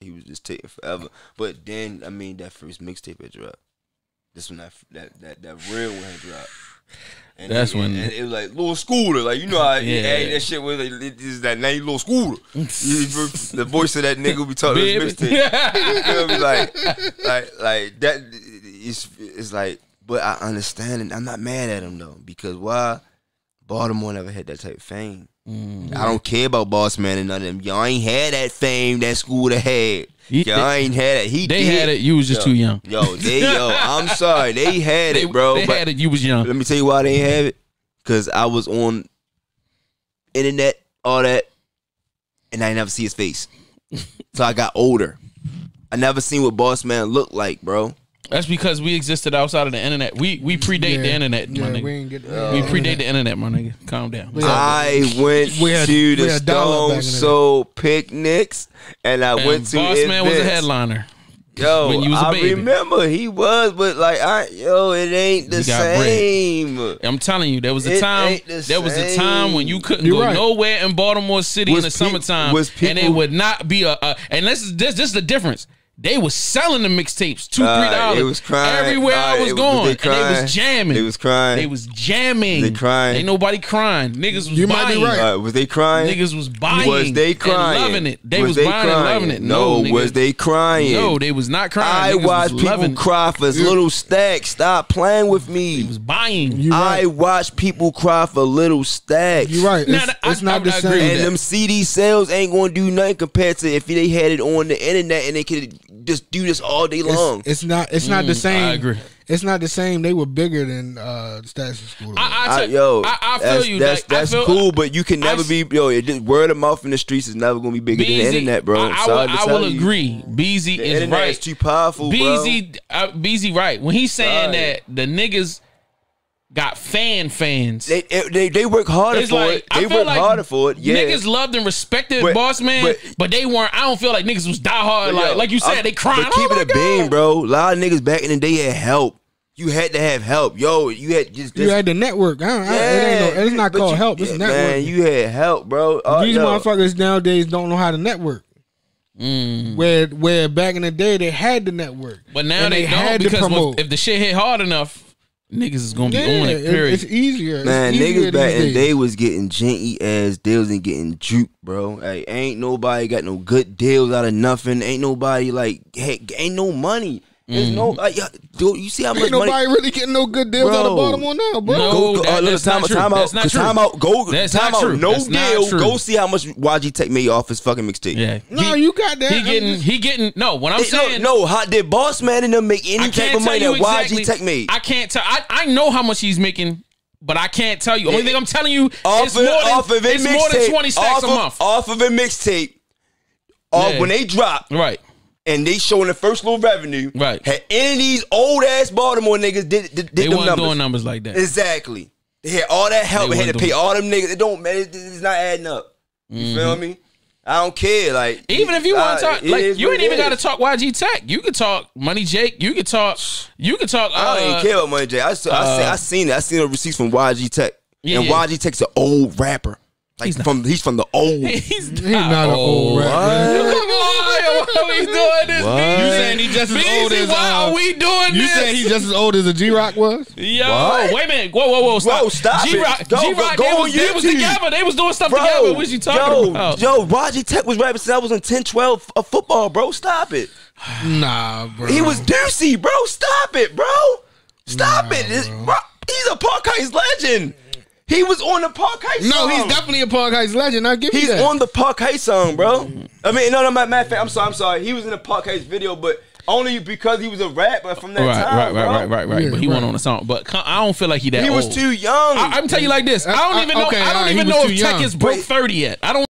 he was just taking forever. But then, I mean, that first mixtape had dropped. This one, that real one had dropped. And that's when and it was like Lil Scooter, like you know how that shit was like this is that name Lil Scooter. The voice of that nigga will be talking his mixtape. You feel me? Like that it's like, but I understand it. I'm not mad at him though, because why? Baltimore never had that type of fame. I don't care about Boss Man and none of them. Y'all ain't had that fame that Scooter had. Y'all ain't had it. They had it. You was just too young. Yo, I'm sorry. They had it, bro. They had it. You was young. Let me tell you why they ain't have it. Because I was on internet, all that, and I never see his face. So I got older. I never seen what Boss Man looked like, bro. That's because we existed outside of the internet. We predate the internet, my nigga. We predate the internet, my nigga. Calm down. I went to the Stone Soul picnics, and I went to Boss Man was a headliner. Yo, when you was a baby. Remember he was, but like it ain't the same. I'm telling you, there was a time. There was a time when you couldn't go nowhere in Baltimore City in the summertime, and it would not be and this is the difference. They was selling the mixtapes $2-3. They was crying everywhere I was going, and they was jamming. They was crying. They was jamming. They crying. Ain't nobody crying. Niggas was you buying. Might be right. Was they crying? Niggas was buying. Was they crying? And loving it. They was buying and loving it. No, nigga. was they crying? No, they was not crying. I watched people cry for little stacks. Stop playing with me. They was buying. I watched people cry for little stacks. You're right. It's not the same. And them CD sales ain't gonna do nothing compared to if they had it on the internet and they could just do this all day long. It's not the same. I agree. It's not the same. They were bigger than Stats and Scooter. I feel you. That's cool, but you can never be word of mouth in the streets is never gonna be bigger than the internet, bro. I will agree. Beezy is right. It's too powerful, bro. Beezy right when he's saying that the niggas got fans. They work harder for it. They work harder for it. Yeah, niggas loved and respected Boss Man, but they weren't. I don't feel like niggas was diehard. Like you said, they crying. But keep it a beam, bro. A lot of niggas back in the day had help. You had to have help, yo. You had you had the network. It's not called help. It's network. Man, you had help, bro. These motherfuckers nowadays don't know how to network. Where back in the day they had the network, but now they don't because if the shit hit hard enough. Niggas is gonna be on it, period. It's easier. Man, niggas back in the day was getting janky ass deals and getting juked, bro. Like, ain't nobody got no good deals out of nothing. Ain't nobody ain't no money. There's no dude. You see how much ain't nobody really getting no good deals out of Baltimore now, bro. No, that's not true. That's not true. Time out. No deal. True. Go see how much YG Tech made off his fucking mixtape. Yeah. No, you got that. He getting. No, what I'm saying. No, how did Boss Man and them make any type of money that YG Tech made? I can't tell. I know how much he's making. But I can't tell you. Only thing I'm telling you is more than 20 stacks a month. Off of a mixtape. When they drop. Right. And they showing the first little revenue. Right. Had any of these old ass Baltimore niggas did they them weren't numbers. doing numbers like that. Exactly. They had all that help. They had to pay all them niggas. It don't matter. It's not adding up. You feel me? I don't care. Like even if you want to talk, like you ain't even got to talk YG Tech. You could talk Money Jake. You could talk. I don't even care about Money Jake. I seen it. I seen the receipts from YG Tech. And YG Tech's an old rapper. Like he's from the old. He's not an old rapper. Come on, why are we doing this? You saying he just as old as? Why are we doing this? You saying he just as old as a G-Rock was? Yo, wait a minute. Whoa, stop. Bro, stop G-Rock, it. Go they was together. They was doing stuff together. What you talking about? Yo, YG Tech was rapping since I was in 10-12 of football, bro. Stop it. Nah, bro. He was Deucey, bro. Stop it, bro. Stop it. Bro, he's a Park Heights legend. He was on the Park Heights song. No, he's definitely a Park Heights legend. I'll give you that. He's on the Park Heights song, bro. I mean, no, matter of fact, I'm sorry. He was in the Park Heights video, but only because he was a rapper from that time, Right. Yeah, but he went on the song. But I don't feel like he that old. He was too young. I'm telling you like this. I don't even know. I don't even know if Tech is broke 30 yet. I don't.